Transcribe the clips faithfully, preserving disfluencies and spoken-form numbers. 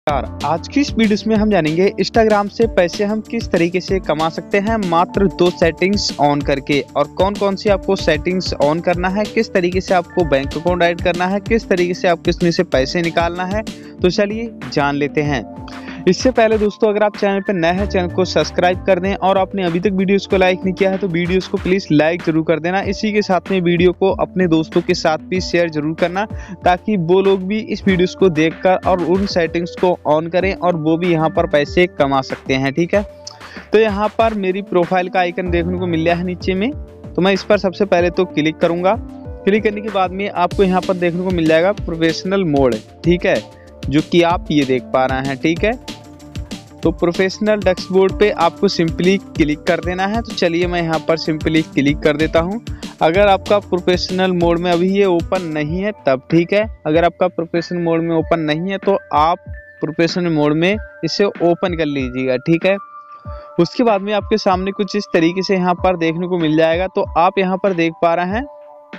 यार आज की इस वीडियो में हम जानेंगे इंस्टाग्राम से पैसे हम किस तरीके से कमा सकते हैं मात्र दो सेटिंग्स ऑन करके, और कौन कौन सी आपको सेटिंग्स ऑन करना है, किस तरीके से आपको बैंक अकाउंट ऐड करना है, किस तरीके से आपको इसमें से पैसे निकालना है। तो चलिए जान लेते हैं। इससे पहले दोस्तों, अगर आप चैनल पर नए हैं चैनल को सब्सक्राइब कर दें, और आपने अभी तक वीडियोस को लाइक नहीं किया है तो वीडियोस को प्लीज़ लाइक जरूर कर देना। इसी के साथ में वीडियो को अपने दोस्तों के साथ भी शेयर जरूर करना, ताकि वो लोग भी इस वीडियोस को देखकर और उन सेटिंग्स को ऑन करें और वो भी यहाँ पर पैसे कमा सकते हैं। ठीक है, तो यहाँ पर मेरी प्रोफाइल का आइकन देखने को मिल रहा है नीचे में, तो मैं इस पर सबसे पहले तो क्लिक करूँगा। क्लिक करने के बाद में आपको यहाँ पर देखने को मिल जाएगा प्रोफेशनल मोड। ठीक है, जो कि आप ये देख पा रहे हैं। ठीक है, तो प्रोफेशनल डैशबोर्ड पे आपको सिंपली क्लिक कर देना है। तो चलिए मैं यहाँ पर सिंपली क्लिक कर देता हूँ। अगर आपका प्रोफेशनल मोड में अभी ये ओपन नहीं है तब ठीक है, अगर आपका प्रोफेशनल मोड में ओपन नहीं है तो आप प्रोफेशनल मोड में इसे ओपन कर लीजिएगा। ठीक है, उसके बाद में आपके सामने कुछ इस तरीके से यहाँ पर देखने को मिल जाएगा। तो आप यहाँ पर देख पा रहे हैं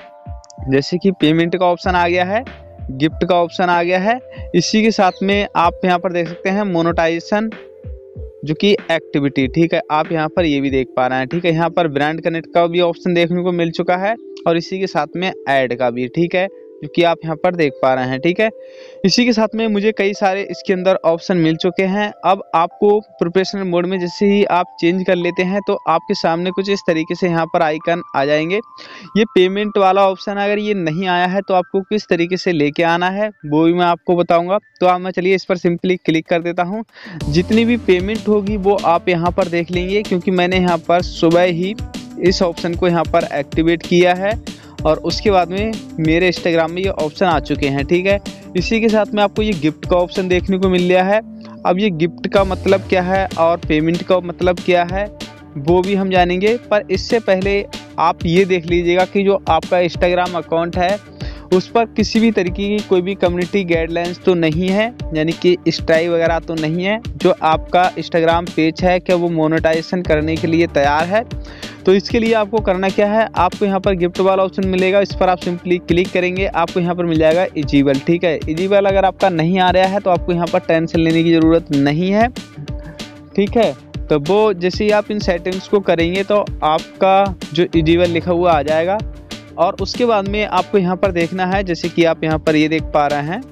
जैसे कि पेमेंट का ऑप्शन आ गया है, गिफ्ट का ऑप्शन आ गया है। इसी के साथ में आप यहाँ पर देख सकते हैं मोनेटाइजेशन जो कि एक्टिविटी। ठीक है, आप यहाँ पर ये भी देख पा रहे हैं। ठीक है, यहाँ पर ब्रांड कनेक्ट का भी ऑप्शन देखने को मिल चुका है, और इसी के साथ में ऐड का भी। ठीक है, जो कि आप यहाँ पर देख पा रहे हैं। ठीक है, इसी के साथ में मुझे कई सारे इसके अंदर ऑप्शन मिल चुके हैं। अब आपको प्रोफेशनल मोड में जैसे ही आप चेंज कर लेते हैं तो आपके सामने कुछ इस तरीके से यहाँ पर आइकन आ जाएंगे। ये पेमेंट वाला ऑप्शन अगर ये नहीं आया है तो आपको किस तरीके से लेके आना है वो भी मैं आपको बताऊंगा। तो आप मैं चलिए इस पर सिंपली क्लिक कर देता हूँ। जितनी भी पेमेंट होगी वो आप यहाँ पर देख लेंगे, क्योंकि मैंने यहाँ पर सुबह ही इस ऑप्शन को यहाँ पर एक्टिवेट किया है, और उसके बाद में मेरे इंस्टाग्राम में ये ऑप्शन आ चुके हैं। ठीक है, इसी के साथ में आपको ये गिफ्ट का ऑप्शन देखने को मिल रहा है। अब ये गिफ्ट का मतलब क्या है और पेमेंट का मतलब क्या है वो भी हम जानेंगे, पर इससे पहले आप ये देख लीजिएगा कि जो आपका इंस्टाग्राम अकाउंट है उस पर किसी भी तरीके की कोई भी कम्युनिटी गाइडलाइंस तो नहीं है, यानी कि स्ट्राइक वगैरह तो नहीं है। जो आपका इंस्टाग्राम पेज है क्या वो मोनेटाइजेशन करने के लिए तैयार है। तो इसके लिए आपको करना क्या है, आपको यहाँ पर गिफ्ट वाला ऑप्शन मिलेगा, इस पर आप सिंपली क्लिक करेंगे, आपको यहाँ पर मिल जाएगा इजिबल। ठीक है, इजिबल अगर आपका नहीं आ रहा है तो आपको यहाँ पर टेंशन लेने की ज़रूरत नहीं है। ठीक है, तो वो जैसे ही आप इन सेटिंग्स को करेंगे तो आपका जो इजिबल लिखा हुआ आ जाएगा, और उसके बाद में आपको यहाँ पर देखना है जैसे कि आप यहाँ पर ये देख पा रहे हैं,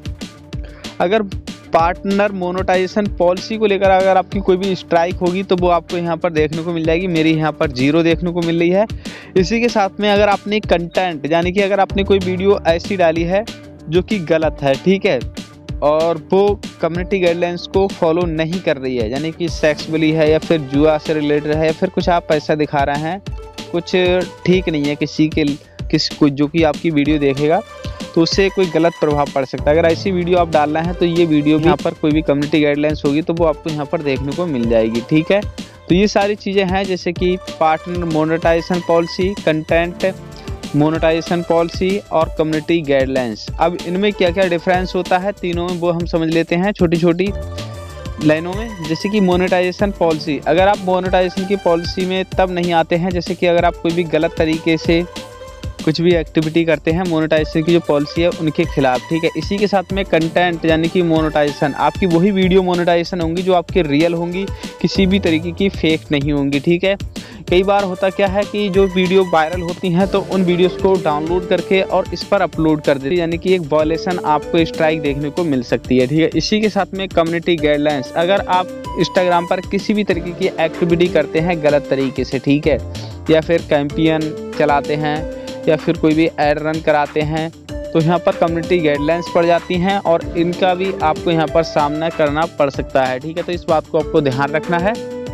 अगर पार्टनर मोनेटाइजेशन पॉलिसी को लेकर अगर आपकी कोई भी स्ट्राइक होगी तो वो आपको यहाँ पर देखने को मिल जाएगी। मेरी यहाँ पर जीरो देखने को मिल रही है। इसी के साथ में अगर आपने कंटेंट यानी कि अगर आपने कोई वीडियो ऐसी डाली है जो कि गलत है, ठीक है, और वो कम्युनिटी गाइडलाइंस को फॉलो नहीं कर रही है, यानी कि सेक्सुअली है या फिर जुआ से रिलेटेड है या फिर कुछ आप पैसा दिखा रहे हैं, कुछ ठीक नहीं है किसी के किसी को जो कि आपकी वीडियो देखेगा तो उससे कोई गलत प्रभाव पड़ सकता है। अगर ऐसी वीडियो आप डाल रहे हैं तो ये वीडियो भी यहाँ पर कोई भी कम्युनिटी गाइडलाइंस होगी तो वो आपको यहाँ पर देखने को मिल जाएगी। ठीक है, तो ये सारी चीज़ें हैं जैसे कि partner monetisation policy, content monetisation policy और कम्युनिटी गाइडलाइंस। अब इनमें क्या क्या डिफरेंस होता है तीनों में वो हम समझ लेते हैं छोटी छोटी लाइनों में। जैसे कि मोनेटाइजेशन पॉलिसी, अगर आप मोनेटाइजेशन की पॉलिसी में तब नहीं आते हैं जैसे कि अगर आप कोई भी गलत तरीके से कुछ भी एक्टिविटी करते हैं मोनेटाइजेशन की जो पॉलिसी है उनके खिलाफ। ठीक है, इसी के साथ में कंटेंट यानी कि मोनेटाइजेशन, आपकी वही वीडियो मोनेटाइजेशन होंगी जो आपके रियल होंगी, किसी भी तरीके की फेक नहीं होंगी। ठीक है, कई बार होता क्या है कि जो वीडियो वायरल होती हैं तो उन वीडियोस को डाउनलोड करके और इस पर अपलोड कर देते हैं, यानी कि एक वायलेशन आपको स्ट्राइक देखने को मिल सकती है। ठीक है, इसी के साथ में कम्युनिटी गाइडलाइंस, अगर आप इंस्टाग्राम पर किसी भी तरीके की एक्टिविटी करते हैं गलत तरीके से, ठीक है, या फिर कैंपेन चलाते हैं या फिर कोई भी ऐड रन कराते हैं तो यहाँ पर कम्युनिटी गाइडलाइंस पड़ जाती हैं और इनका भी आपको यहाँ पर सामना करना पड़ सकता है। ठीक है, तो इस बात को आपको ध्यान रखना है।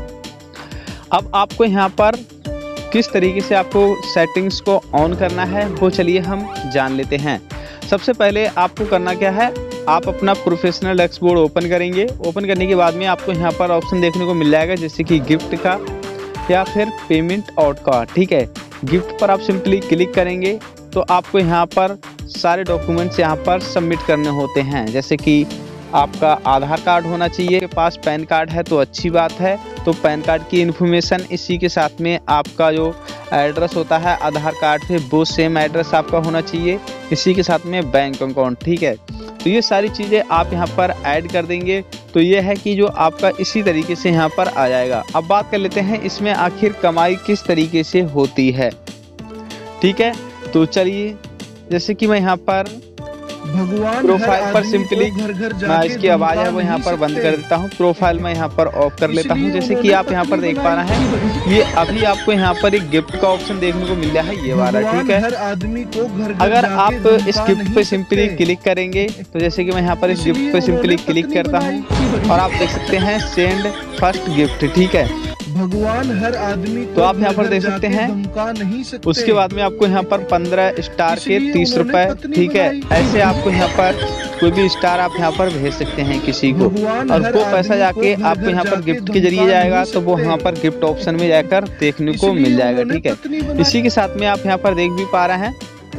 अब आपको यहाँ पर किस तरीके से आपको सेटिंग्स को ऑन करना है वो चलिए हम जान लेते हैं। सबसे पहले आपको करना क्या है, आप अपना प्रोफेशनल डैशबोर्ड ओपन करेंगे। ओपन करने के बाद में आपको यहाँ पर ऑप्शन देखने को मिल जाएगा जैसे कि गिफ्ट का या फिर पेमेंट आउट का। ठीक है, गिफ्ट पर आप सिंपली क्लिक करेंगे तो आपको यहाँ पर सारे डॉक्यूमेंट्स यहाँ पर सबमिट करने होते हैं, जैसे कि आपका आधार कार्ड होना चाहिए, के पास पैन कार्ड है तो अच्छी बात है, तो पैन कार्ड की इन्फॉर्मेशन, इसी के साथ में आपका जो एड्रेस होता है आधार कार्ड पे वो सेम एड्रेस आपका होना चाहिए, इसी के साथ में बैंक अकाउंट। ठीक है, तो ये सारी चीज़ें आप यहाँ पर ऐड कर देंगे तो ये है कि जो आपका इसी तरीके से यहाँ पर आ जाएगा। अब बात कर लेते हैं इसमें आखिर कमाई किस तरीके से होती है। ठीक है, तो चलिए जैसे कि मैं यहाँ पर भगवान प्रोफाइल पर सिंपली घर घर मैं इसकी आवाज़ है वो यहाँ पर बंद कर देता हूँ। प्रोफाइल में यहाँ पर ऑफ कर लेता हूँ। जैसे कि आप यहाँ पर देख पा रहे हैं ये अभी आपको यहाँ पर एक गिफ्ट का ऑप्शन देखने को मिल रहा है, ये वाला। ठीक है, आदमी को घर घर अगर आप इस गिफ्ट पे सिंपली क्लिक करेंगे तो जैसे कि मैं यहाँ पर इस गिफ्ट पे सिंपली क्लिक करता हूँ और आप देख सकते हैं सेंड फर्स्ट गिफ्ट। ठीक है, भगवान हर आदमी तो आप यहाँ पर देख सकते हैं। नहीं सकते। उसके बाद में आपको यहाँ पर पंद्रह स्टार के तीस रुपए। ठीक है, ऐसे आपको यहाँ पर कोई भी स्टार आप यहाँ पर भेज सकते हैं किसी को और वो पैसा जाके आपको यहाँ पर गिफ्ट के जरिए जाएगा तो वो यहाँ पर गिफ्ट ऑप्शन में जाकर देखने को मिल जाएगा। ठीक है, इसी के साथ में आप यहाँ पर देख भी पा रहे हैं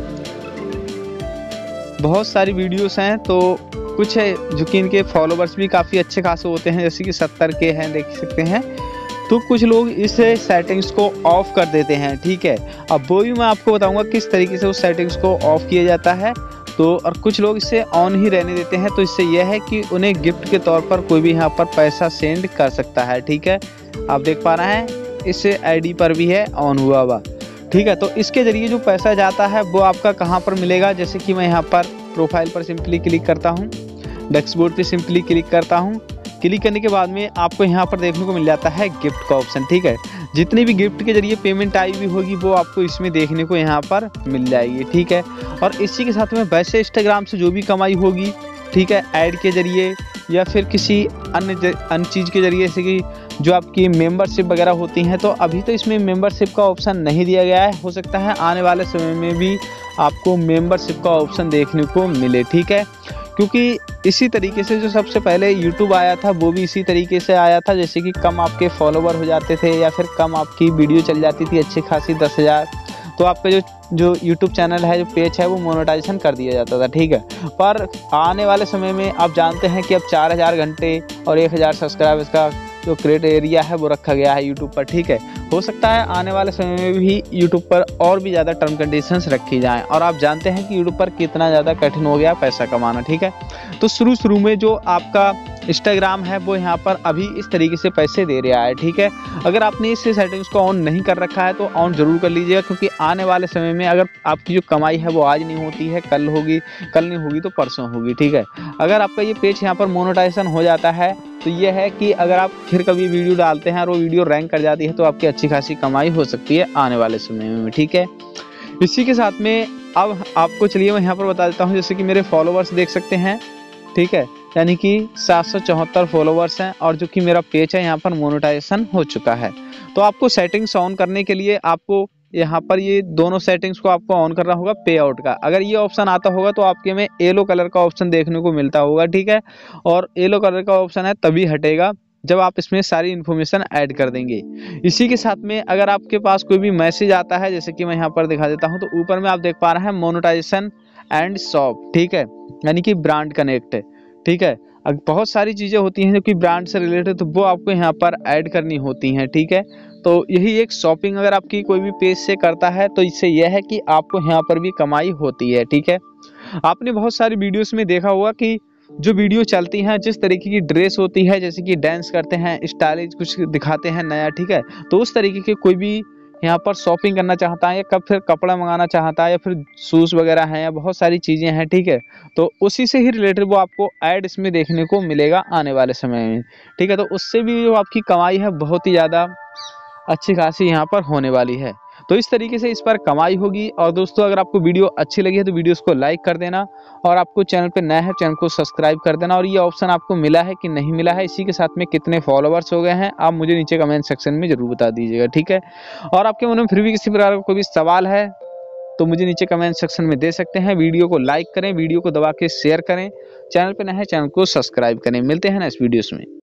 बहुत सारी वीडियोस हैं, तो कुछ है जो कि इनके फॉलोवर्स भी काफ़ी अच्छे खासे होते हैं, जैसे कि सत्तर के हैं देख सकते हैं। तो कुछ लोग इस सेटिंग्स को ऑफ कर देते हैं। ठीक है, अब वो भी मैं आपको बताऊंगा किस तरीके से उस सेटिंग्स को ऑफ किया जाता है। तो और कुछ लोग इसे ऑन ही रहने देते हैं, तो इससे यह है कि उन्हें गिफ्ट के तौर पर कोई भी यहाँ पर पैसा सेंड कर सकता है। ठीक है, आप देख पा रहे हैं इस आईडी पर भी है ऑन हुआ हुआ। ठीक है, तो इसके जरिए जो पैसा जाता है वो आपका कहाँ पर मिलेगा। जैसे कि मैं यहाँ पर प्रोफाइल पर सिंपली क्लिक करता हूँ, डैशबोर्ड पे सिंपली क्लिक करता हूँ। क्लिक करने के बाद में आपको यहाँ पर देखने को मिल जाता है गिफ्ट का ऑप्शन। ठीक है, जितनी भी गिफ्ट के जरिए पेमेंट आई हुई होगी वो आपको इसमें देखने को यहाँ पर मिल जाएगी। ठीक है, और इसी के साथ में वैसे इंस्टाग्राम से जो भी कमाई होगी, ठीक है, ऐड के जरिए या फिर किसी अन्य अन्य चीज़ के जरिए, जैसे कि जो आपकी मेंबरशिप वगैरह होती हैं, तो अभी तो इसमें मेंबरशिप का ऑप्शन नहीं दिया गया है। हो सकता है आने वाले समय में भी आपको मेंबरशिप का ऑप्शन देखने को मिले। ठीक है, क्योंकि इसी तरीके से जो सबसे पहले यूट्यूब आया था वो भी इसी तरीके से आया था, जैसे कि कम आपके फॉलोवर हो जाते थे या फिर कम आपकी वीडियो चल जाती थी अच्छी खासी दस हज़ार, तो आपका जो जो यूट्यूब चैनल है, जो पेज है, वो मोनेटाइजेशन कर दिया जाता था। ठीक है, पर आने वाले समय में आप जानते हैं कि अब चार हज़ार घंटे और एक हज़ार सब्सक्राइबर्स का जो क्राइटेरिया है वो रखा गया है यूट्यूब पर। ठीक है, हो सकता है आने वाले समय में भी यूट्यूब पर और भी ज़्यादा टर्म कंडीशंस रखी जाएं, और आप जानते हैं कि यूट्यूब पर कितना ज़्यादा कठिन हो गया पैसा कमाना। ठीक है, तो शुरू शुरू में जो आपका इंस्टाग्राम है वो यहाँ पर अभी इस तरीके से पैसे दे रहा है। ठीक है, अगर आपने इस सेटिंग्स को ऑन नहीं कर रखा है तो ऑन जरूर कर लीजिएगा, क्योंकि आने वाले समय में अगर आपकी जो कमाई है वो आज नहीं होती है, कल होगी, कल नहीं होगी तो परसों होगी। ठीक है, अगर आपका ये पेज यहाँ पर मोनेटाइजेशन हो जाता है तो ये है कि अगर आप फिर कभी वीडियो डालते हैं और वो वीडियो रैंक कर जाती है तो आपकी अच्छी खासी कमाई हो सकती है आने वाले समय में। ठीक है, इसी के साथ में अब आपको चलिए मैं यहाँ पर बता देता हूँ, जैसे कि मेरे फॉलोवर्स देख सकते हैं। ठीक है, यानी कि सात सौ चौहत्तर फॉलोवर्स हैं और जो कि मेरा पेज है यहाँ पर मोनेटाइजेशन हो चुका है। तो आपको सेटिंग्स ऑन करने के लिए आपको यहाँ पर ये दोनों सेटिंग्स को आपको ऑन करना होगा पे आउट का। अगर ये ऑप्शन आता होगा तो आपके में येलो कलर का ऑप्शन देखने को मिलता होगा। ठीक है, और येलो कलर का ऑप्शन है तभी हटेगा जब आप इसमें सारी इन्फॉर्मेशन ऐड कर देंगे। इसी के साथ में अगर आपके पास कोई भी मैसेज आता है, जैसे कि मैं यहाँ पर दिखा देता हूँ, तो ऊपर में आप देख पा रहे हैं मोनेटाइजेशन एंड शॉप। ठीक है, यानी कि ब्रांड कनेक्ट। ठीक है, अब बहुत सारी चीज़ें होती हैं जो कि ब्रांड से रिलेटेड, तो वो आपको यहाँ पर ऐड करनी होती हैं। ठीक है, तो यही एक शॉपिंग अगर आपकी कोई भी पेज से करता है तो इससे यह है कि आपको यहाँ पर भी कमाई होती है। ठीक है, आपने बहुत सारी वीडियोस में देखा होगा कि जो वीडियो चलती हैं, जिस तरीके की ड्रेस होती है, जैसे कि डांस करते हैं, स्टाइलिश कुछ दिखाते हैं नया। ठीक है, तो उस तरीके के कोई भी यहाँ पर शॉपिंग करना चाहता है या कब फिर कपड़ा मंगाना चाहता है या फिर शूज़ वगैरह हैं या बहुत सारी चीज़ें हैं। ठीक है, तो उसी से ही रिलेटेड वो आपको ऐड इसमें देखने को मिलेगा आने वाले समय में। ठीक है, तो उससे भी जो आपकी कमाई है बहुत ही ज़्यादा अच्छी खासी यहाँ पर होने वाली है। तो इस तरीके से इस पर कमाई होगी। और दोस्तों, अगर आपको वीडियो अच्छी लगी है तो वीडियोस को लाइक कर देना, और आपको चैनल पे नया है चैनल को सब्सक्राइब कर देना। और ये ऑप्शन आपको मिला है कि नहीं मिला है, इसी के साथ में कितने फॉलोवर्स हो गए हैं, आप मुझे नीचे कमेंट सेक्शन में जरूर बता दीजिएगा। ठीक है, और आपके मन में फिर भी किसी प्रकार का कोई भी सवाल है तो मुझे नीचे कमेंट सेक्शन में दे सकते हैं। वीडियो को लाइक करें, वीडियो को दबा के शेयर करें, चैनल पर नए हैं चैनल को सब्सक्राइब करें। मिलते हैं नेक्स्ट वीडियोस में।